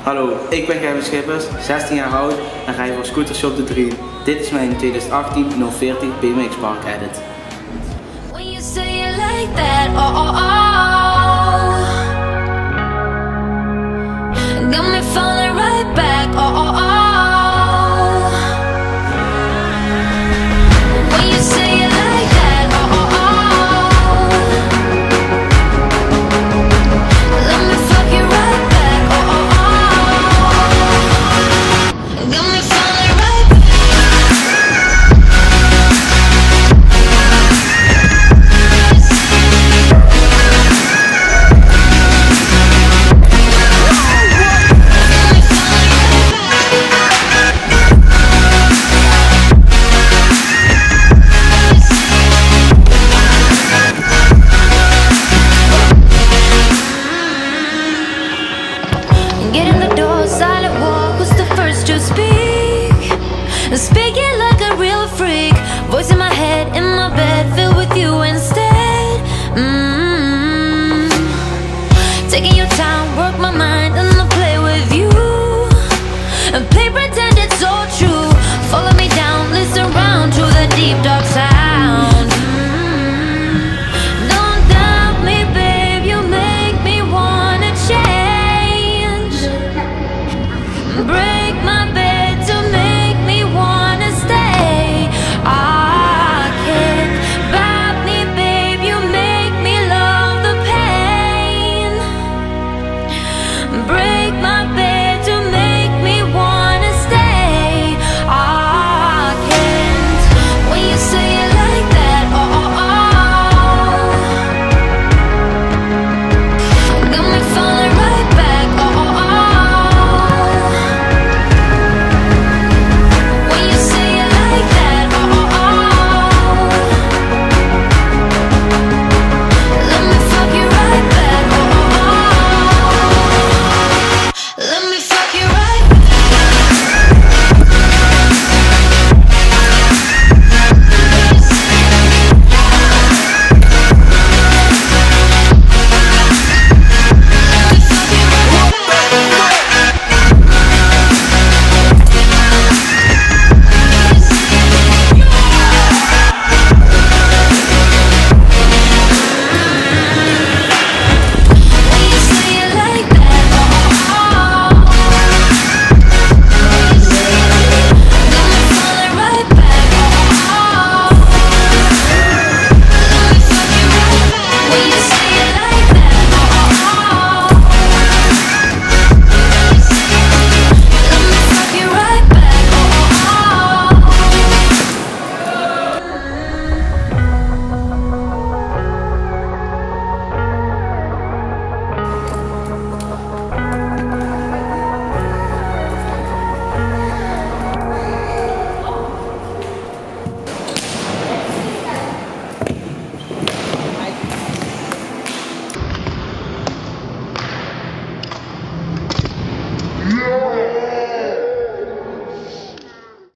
Hallo, ik ben Schippers, 16 jaar oud en rij voor scooters op de 3. Dit is mijn 2018 040 BmxPark edit. Speaking like a real freak, voice in my head, in my bed, filled with you instead. Taking your time, work my mind, and I'll play with you. And play pretend it's all true. Follow me down, listen round to the deep dark side.